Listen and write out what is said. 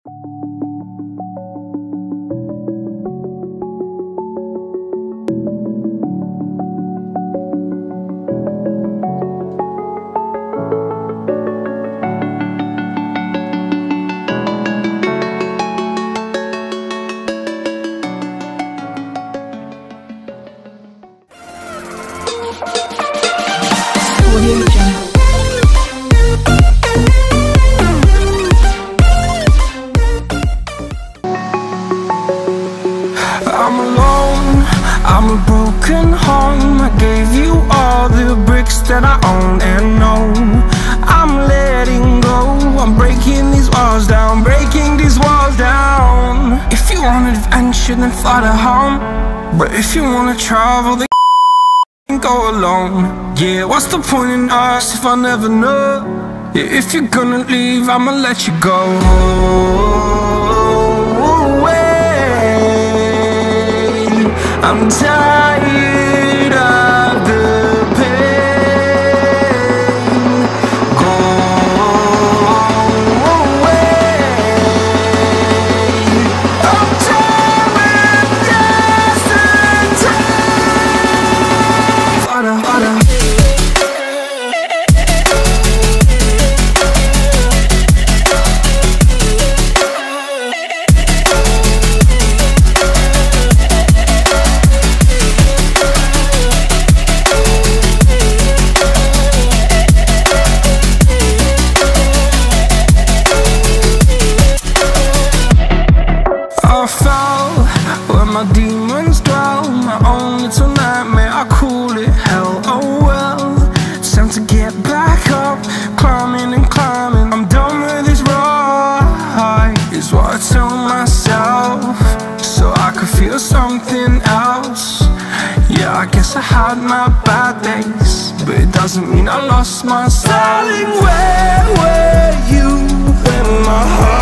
I'm alone, I'm a broken home. I gave you all the bricks that I own and know. I'm letting go, I'm breaking these walls down, breaking these walls down. If you want adventure, then fly to home. But if you wanna travel, then go alone. Yeah, what's the point in us if I never know? Yeah, if you're gonna leave, I'ma let you go. I'm tired of the pain. Go away. I'm tired of yesterday. Harder, harder. My demons dwell, my own little nightmare, I call it hell, oh well. It's time to get back up, climbing and climbing. I'm done with this ride, is what I tell myself, so I could feel something else. Yeah, I guess I had my bad days, but it doesn't mean I lost my style. Darling, where were you when my heart